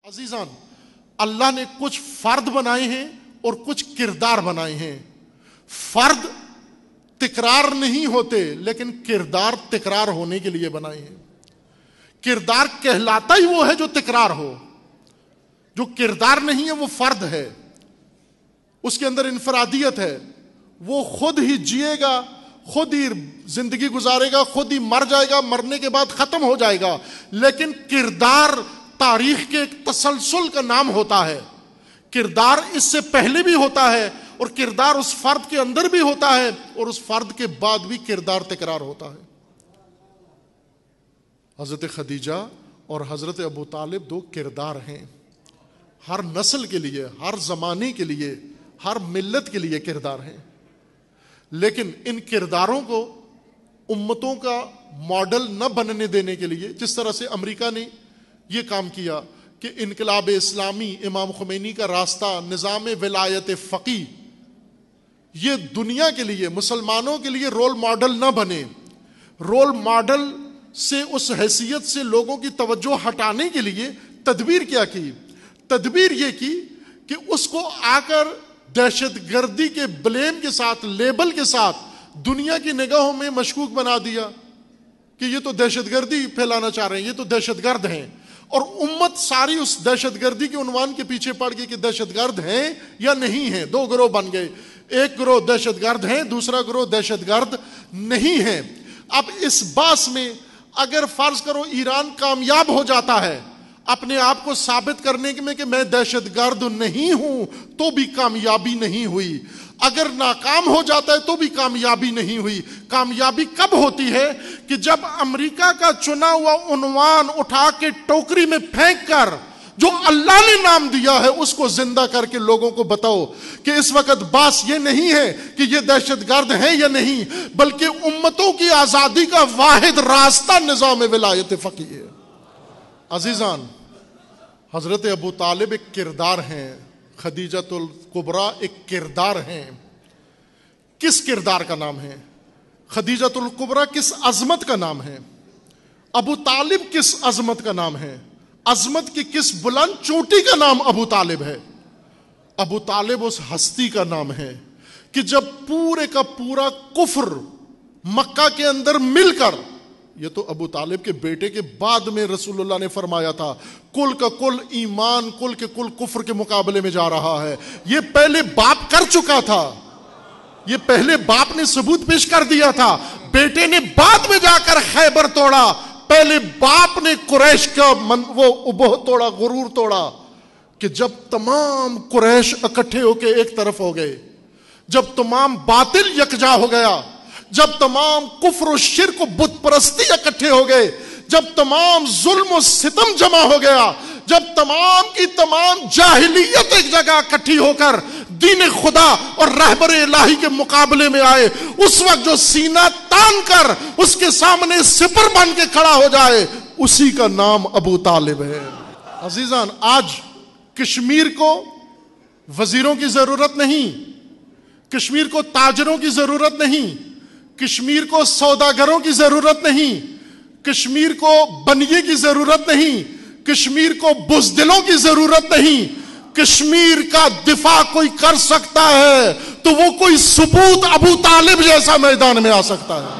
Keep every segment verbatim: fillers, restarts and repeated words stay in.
عزیزان، اللہ نے کچھ فرد بنائے ہیں اور کچھ کردار بنائے ہیں۔ فرد تکرار نہیں ہوتے لیکن کردار تکرار ہونے کے لیے بنائے ہیں۔ کردار کہلاتا ہی وہ ہے جو تکرار ہو، جو کردار نہیں ہے وہ فرد ہے، اس کے اندر انفرادیت ہے، وہ خود ہی جیے گا، خود ہی زندگی گزارے گا، خود ہی مر جائے گا، مرنے کے بعد ختم ہو جائے گا۔ لیکن کردار تاریخ کے ایک تسلسل کا نام ہوتا ہے۔ کردار اس سے پہلے بھی ہوتا ہے اور کردار اس فرد کے اندر بھی ہوتا ہے اور اس فرد کے بعد بھی کردار تکرار ہوتا ہے۔ حضرت خدیجہ اور حضرت ابو طالب دو کردار ہیں، ہر نسل کے لیے، ہر زمانے کے لیے، ہر ملت کے لیے کردار ہیں۔ لیکن ان کرداروں کو امتوں کا ماڈل نہ بننے دینے کے لیے، جس طرح سے امریکہ نے یہ کام کیا کہ انقلاب اسلامی، امام خمینی کا راستہ، نظام ولایت فقی، یہ دنیا کے لیے، مسلمانوں کے لیے رول ماڈل نہ بنے، رول ماڈل سے اس حیثیت سے لوگوں کی توجہ ہٹانے کے لیے تدبیر کیا کی؟ تدبیر یہ کی کہ اس کو آ کر دہشت گردی کے بلیم کے ساتھ، لیبل کے ساتھ دنیا کی نگاہوں میں مشکوک بنا دیا کہ یہ تو دہشت گردی پھیلانا چاہ رہے ہیں، یہ تو دہشت گرد ہیں، اور امت ساری اس دہشت گردی کے عنوان کے پیچھے پڑ گئی کہ دہشت گرد ہیں یا نہیں ہیں۔ دو گروہ بن گئے، ایک گروہ دہشت گرد ہیں، دوسرا گروہ دہشت گرد نہیں ہیں۔ اب اس باس میں اگر فرض کرو ایران کامیاب ہو جاتا ہے اپنے آپ کو ثابت کرنے میں کہ میں دہشت گرد نہیں ہوں، تو بھی کامیابی نہیں ہوئی۔ اگر ناکام ہو جاتا ہے تو بھی کامیابی نہیں ہوئی۔ کامیابی کب ہوتی ہے؟ کہ جب امریکہ کا چنا ہوا عنوان اٹھا کے ٹوکری میں پھینک کر جو اللہ نے نام دیا ہے اس کو زندہ کر کے لوگوں کو بتاؤ کہ اس وقت بات یہ نہیں ہے کہ یہ دہشت گرد ہیں یا نہیں، بلکہ امتوں کی آزادی کا واحد راستہ نظام ولایت فقیہ ہے۔ عزیزان، حضرت ابو طالب ایک کردار ہیں، خدیجۃ الکبریٰ ایک کردار ہیں۔ کس کردار کا نام ہے؟ خدیجۃ الکبریٰ کس عظمت کا نام ہے؟ ابو طالب کس عظمت کا نام ہے؟ عظمت کی کس بلند چوٹی کا نام ابو طالب ہے؟ ابو طالب اس ہستی کا نام ہے کہ جب پورے کا پورا کفر مکہ کے اندر مل کر، یہ تو ابو طالب کے بیٹے کے بعد میں رسول اللہ نے فرمایا تھا کل کا کل ایمان، کل کے کل کفر کے مقابلے میں جا رہا ہے، یہ پہلے باپ کر چکا تھا، یہ پہلے باپ نے ثبوت پیش کر دیا تھا، بیٹے نے بعد میں جا کر خیبر توڑا، پہلے باپ نے قریش کا من وہ ابہ توڑا، غرور توڑا، کہ جب تمام قریش اکٹھے ہو کے ایک طرف ہو گئے، جب تمام باطل یکجا ہو گیا، جب تمام کفر و شرک و بت پرستی اکٹھے ہو گئے، جب تمام ظلم و ستم جمع ہو گیا، جب تمام کی تمام جاہلیت ایک جگہ اکٹھی ہو کر دین خدا اور رہبر الہی کے مقابلے میں آئے، اس وقت جو سینہ تان کر اس کے سامنے سپر بن کے کھڑا ہو جائے، اسی کا نام ابو طالب ہے۔ عزیزان، آج کشمیر کو وزیروں کی ضرورت نہیں، کشمیر کو تاجروں کی ضرورت نہیں، کشمیر کو سوداگروں کی ضرورت نہیں، کشمیر کو بنیے کی ضرورت نہیں، کشمیر کو بزدلوں کی ضرورت نہیں۔ کشمیر کا دفاع کوئی کر سکتا ہے تو وہ کوئی ثبوت ابو طالب جیسا میدان میں آ سکتا ہے۔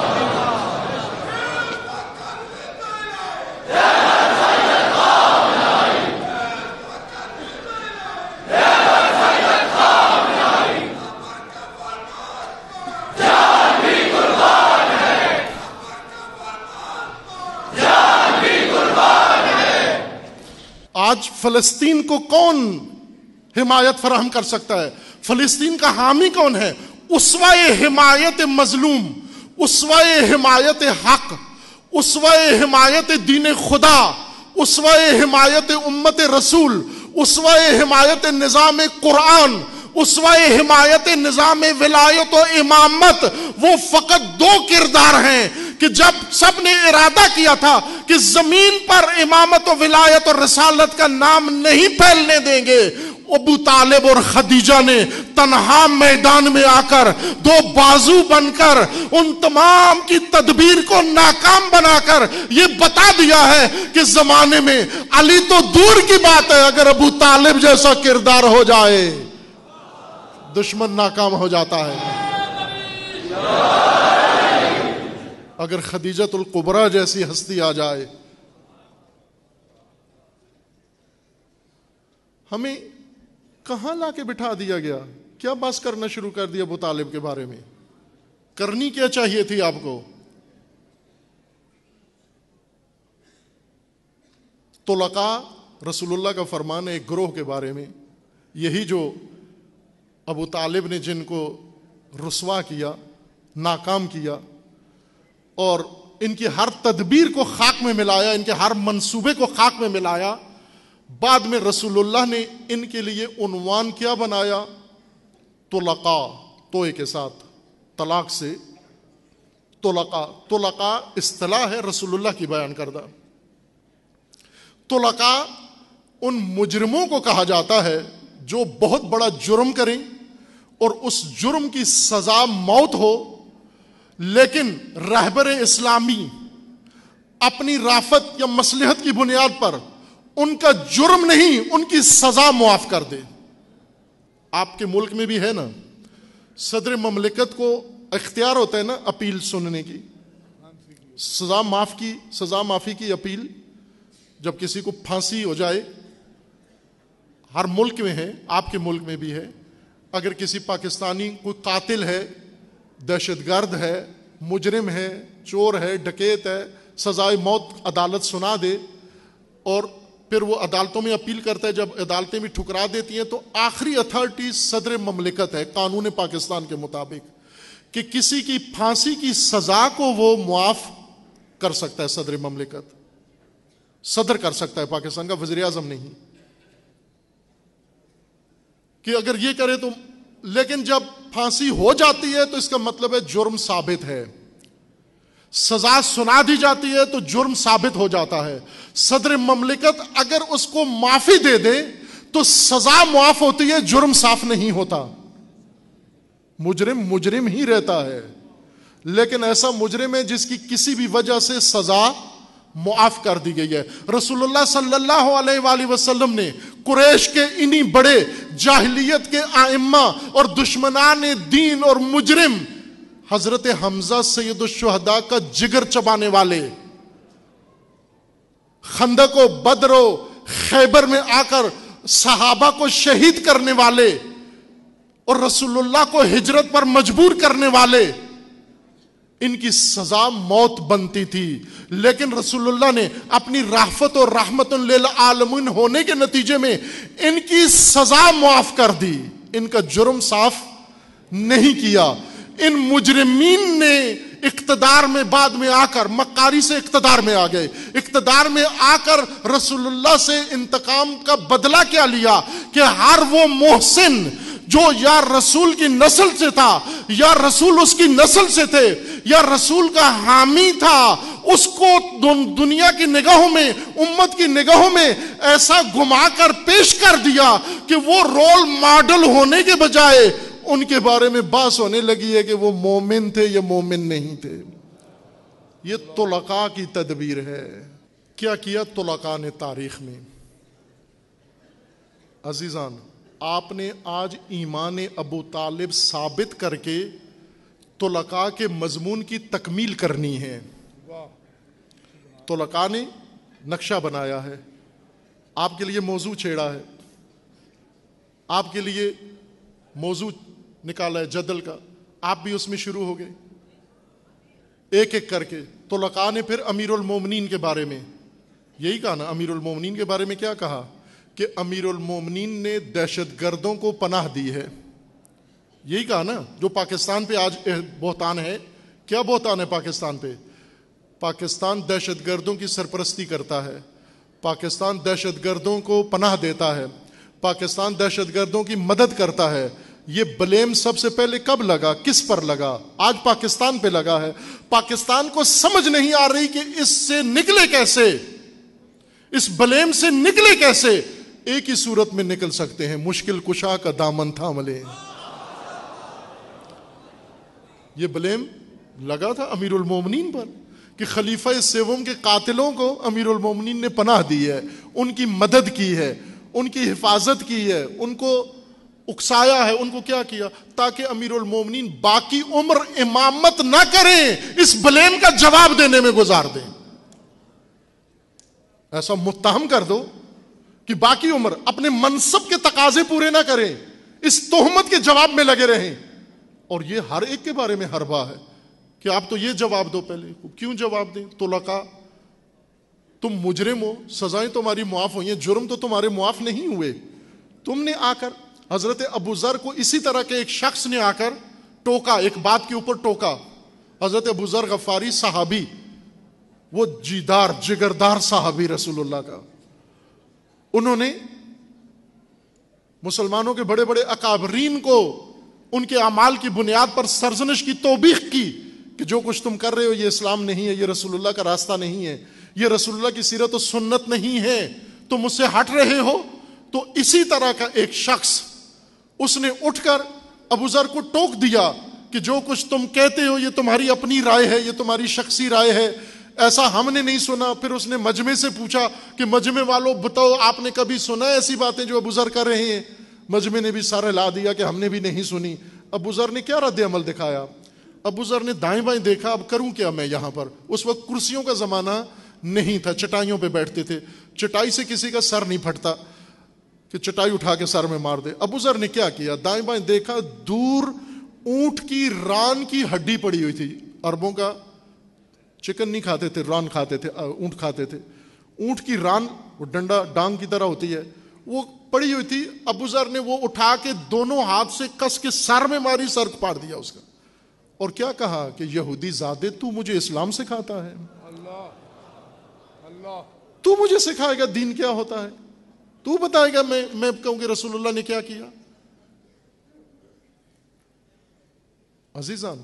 آج فلسطین کو کون حمایت فراہم کر سکتا ہے؟ فلسطین کا حامی کون ہے؟ اسوہ حمایت مظلوم، اسوہ حمایت حق، اسوہ حمایت دین خدا، اسوہ حمایت امت رسول، اسوہ حمایت نظام قرآن، اسوہ حمایت نظام ولایت و امامت، وہ فقط دو کردار ہیں کہ جب سب نے ارادہ کیا تھا کہ زمین پر امامت و ولایت اور رسالت کا نام نہیں پھیلنے دیں گے، ابو طالب اور خدیجہ نے تنہا میدان میں آ کر دو بازو بن کر ان تمام کی تدبیر کو ناکام بنا کر یہ بتا دیا ہے کہ زمانے میں علی تو دور کی بات ہے، اگر ابو طالب جیسا کردار ہو جائے دشمن ناکام ہو جاتا ہے، اگر خدیجۃ الکبریٰ جیسی ہستی آ جائے۔ ہمیں کہاں لا کے بٹھا دیا گیا؟ کیا بس کرنا شروع کر دیا ابو طالب کے بارے میں؟ کرنی کیا چاہیے تھی آپ کو؟ طلقاء رسول اللہ کا فرمان ہے ایک گروہ کے بارے میں، یہی جو ابو طالب نے جن کو رسوا کیا، ناکام کیا اور ان کی ہر تدبیر کو خاک میں ملایا، ان کے ہر منصوبے کو خاک میں ملایا، بعد میں رسول اللہ نے ان کے لیے عنوان کیا بنایا؟ طلقاء، توئے کے ساتھ، طلاق سے طلقاء۔ طلقاء اصطلاح ہے رسول اللہ کی بیان کردہ۔ طلقاء ان مجرموں کو کہا جاتا ہے جو بہت بڑا جرم کریں اور اس جرم کی سزا موت ہو، لیکن رہبر اسلامی اپنی رافت یا مصلحت کی بنیاد پر ان کا جرم نہیں، ان کی سزا معاف کر دے۔ آپ کے ملک میں بھی ہے نا، صدر مملکت کو اختیار ہوتا ہے نا اپیل سننے کی، سزا معاف کی سزا معافی کی اپیل جب کسی کو پھانسی ہو جائے، ہر ملک میں ہے، آپ کے ملک میں بھی ہے۔ اگر کسی پاکستانی کوئی قاتل ہے، دہشت گرد ہے، مجرم ہے، چور ہے، ڈکیت ہے، سزائے موت عدالت سنا دے اور پھر وہ عدالتوں میں اپیل کرتا ہے، جب عدالتیں بھی ٹھکرا دیتی ہیں تو آخری اتھارٹی صدر مملکت ہے قانون پاکستان کے مطابق کہ کسی کی پھانسی کی سزا کو وہ معاف کر سکتا ہے۔ صدر مملکت صدر کر سکتا ہے، پاکستان کا وزیر اعظم نہیں، کہ اگر یہ کرے تو۔ لیکن جب پھانسی ہو جاتی ہے تو اس کا مطلب ہے جرم ثابت ہے، سزا سنا دی جاتی ہے تو جرم ثابت ہو جاتا ہے۔ صدر مملکت اگر اس کو معافی دے دے تو سزا معاف ہوتی ہے، جرم صاف نہیں ہوتا، مجرم مجرم ہی رہتا ہے۔ لیکن ایسا مجرم ہے جس کی کسی بھی وجہ سے سزا معاف کر دی گئی ہے۔ رسول اللہ صلی اللہ علیہ وآلہ وسلم نے قریش کے انہی بڑے جاہلیت کے ائمہ اور دشمنان دین اور مجرم حضرت حمزہ سید الشہداء کا جگر چبانے والے، خندق و بدر و خیبر میں آ کر صحابہ کو شہید کرنے والے اور رسول اللہ کو ہجرت پر مجبور کرنے والے، ان کی سزا موت بنتی تھی، لیکن رسول اللہ نے اپنی رحمت اور رحمت للعالمین ہونے کے نتیجے میں ان کی سزا معاف کر دی، ان کا جرم صاف نہیں کیا۔ ان مجرمین نے اقتدار میں بعد میں آ کر مکاری سے اقتدار میں آ گئے، اقتدار میں آ کر رسول اللہ سے انتقام کا بدلہ کیا لیا کہ ہر وہ محسن جو یا رسول کی نسل سے تھا یا رسول اس کی نسل سے تھے یا رسول کا حامی تھا، اس کو دنیا کی نگاہوں میں، امت کی نگاہوں میں ایسا گھما کر پیش کر دیا کہ وہ رول ماڈل ہونے کے بجائے ان کے بارے میں بحث ہونے لگی ہے کہ وہ مومن تھے یا مومن نہیں تھے۔ یہ طلقاء کی تدبیر ہے۔ کیا کیا طلقاء نے تاریخ میں؟ عزیزان، آپ نے آج ایمان ابو طالب ثابت کر کے طلقاء کے مضمون کی تکمیل کرنی ہے۔ طلقاء نے نقشہ بنایا ہے، آپ کے لیے موضوع چھیڑا ہے، آپ کے لیے موضوع نکالا ہے جدل کا، آپ بھی اس میں شروع ہو گئے ایک ایک کر کے۔ طلقاء نے پھر امیر المومنین کے بارے میں یہی کہا نا، امیر المومنین کے بارے میں کیا کہا کہ امیر المومنین نے دہشت گردوں کو پناہ دی ہے، یہی کہا نا۔ جو پاکستان پہ آج بہتان ہے، کیا بہتان ہے پاکستان پہ؟ پاکستان دہشت گردوں کی سرپرستی کرتا ہے، پاکستان دہشت گردوں کو پناہ دیتا ہے، پاکستان دہشت گردوں کی مدد کرتا ہے۔ یہ بلیم سب سے پہلے کب لگا، کس پر لگا؟ آج پاکستان پہ لگا ہے۔ پاکستان کو سمجھ نہیں آ رہی کہ اس سے نکلے کیسے، اس بلیم سے نکلے کیسے۔ ایک ہی صورت میں نکل سکتے ہیں، مشکل کشا کا دامن تھام لیں۔ یہ بلیم لگا تھا امیر المومنین پر کہ خلیفہ سوم کے قاتلوں کو امیر المومنین نے پناہ دی ہے، ان کی مدد کی ہے، ان کی حفاظت کی ہے، ان کو اکسایا ہے، ان کو کیا کیا تاکہ امیر المومنین باقی عمر امامت نہ کریں، اس بلیم کا جواب دینے میں گزار دیں۔ ایسا متہم کر دو کہ باقی عمر اپنے منصب کے تقاضے پورے نہ کریں، اس تہمت کے جواب میں لگے رہیں۔ اور یہ ہر ایک کے بارے میں حربہ ہے کہ آپ تو یہ جواب دو پہلے، کیوں جواب دیں؟ طلقاء تم مجرم ہو، سزائیں تمہاری معاف ہوئی ہیں، جرم تو تمہارے معاف نہیں ہوئے۔ تم نے آ کر حضرت ابو ذر کو اسی طرح کے ایک شخص نے آ کر ٹوکا، ایک بات کے اوپر ٹوکا۔ حضرت ابو ذر غفاری صحابی، وہ جیدار جگردار صحابی رسول اللہ کا، انہوں نے مسلمانوں کے بڑے بڑے اکابرین کو ان کے اعمال کی بنیاد پر سرزنش کی، توبیخ کی کہ جو کچھ تم کر رہے ہو یہ اسلام نہیں ہے، یہ رسول اللہ کا راستہ نہیں ہے، یہ رسول اللہ کی سیرت و سنت نہیں ہے، تم مجھ سے ہٹ رہے ہو۔ تو اسی طرح کا ایک شخص اس نے اٹھ کر ابو ذر کو ٹوک دیا کہ جو کچھ تم کہتے ہو یہ تمہاری اپنی رائے ہے، یہ تمہاری شخصی رائے ہے، ایسا ہم نے نہیں سنا۔ پھر اس نے مجمع سے پوچھا کہ مجمع والوں بتاؤ آپ نے کبھی سنا ایسی باتیں جو ابو ذر کر رہے ہیں؟ مجمع نے بھی سر ہلا دیا کہ ہم نے بھی نہیں سنی۔ ابو ذر نے کیا رد عمل دکھایا؟ ابو ذر نے دائیں بائیں دیکھا، اب کروں کیا میں یہاں پر؟ اس وقت کرسیوں کا زمانہ نہیں تھا، چٹائیوں پہ بیٹھتے تھے، چٹائی سے کسی کا سر نہیں پھٹتا کہ چٹائی اٹھا کے سر میں مار دے۔ ابو ذر نے کیا کیا؟ دائیں بائیں دیکھا، دور اونٹ کی ران کی ہڈی پڑی ہوئی تھی۔ عربوں کا چکن نہیں کھاتے تھے، ران کھاتے تھے، اونٹ کھاتے تھے۔ اونٹ کی ران وہ ڈنڈا ڈانگ کی طرح ہوتی ہے، وہ پڑی ہوئی تھی۔ ابو ذر نے وہ اٹھا کے دونوں ہاتھ سے کس کے سر میں ماری، سر پاڑ دیا اس کا، اور کیا کہا کہ یہودی زادے تو مجھے اسلام سکھاتا ہے، اللہ اللہ تو مجھے سکھائے گا دین کیا ہوتا ہے، تو بتائے گا میں میں کہوں کہ رسول اللہ نے کیا کیا؟ عزیزان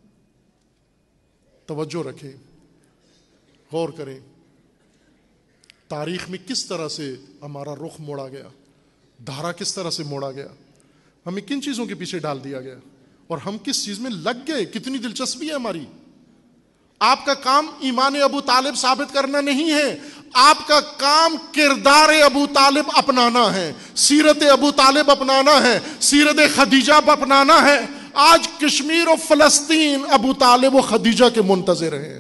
توجہ رکھیں، غور کریں، تاریخ میں کس طرح سے ہمارا رخ موڑا گیا، دھارا کس طرح سے موڑا گیا، ہمیں کن چیزوں کے پیچھے ڈال دیا گیا اور ہم کس چیز میں لگ گئے، کتنی دلچسپی ہے ہماری۔ آپ کا کام ایمان ابو طالب ثابت کرنا نہیں ہے، آپ کا کام کردار ابو طالب اپنانا ہے، سیرت ابو طالب اپنانا ہے، سیرت خدیجہ اپنانا ہے۔ آج کشمیر و فلسطین ابو طالب و خدیجہ کے منتظر ہیں۔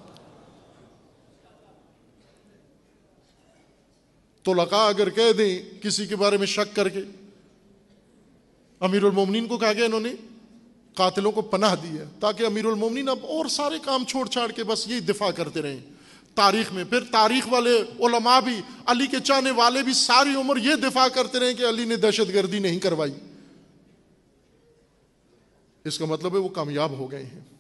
طلقاء اگر کہہ دیں کسی کے بارے میں شک کر کے، امیر المومنین کو کہا گیا انہوں نے قاتلوں کو پناہ دی ہے تاکہ امیر المومنین اب اور سارے کام چھوڑ چھاڑ کے بس یہی دفاع کرتے رہیں تاریخ میں۔ پھر تاریخ والے علماء بھی، علی کے چاہنے والے بھی ساری عمر یہ دفاع کرتے رہیں کہ علی نے دہشت گردی نہیں کروائی۔ اس کا مطلب ہے وہ کامیاب ہو گئے ہیں۔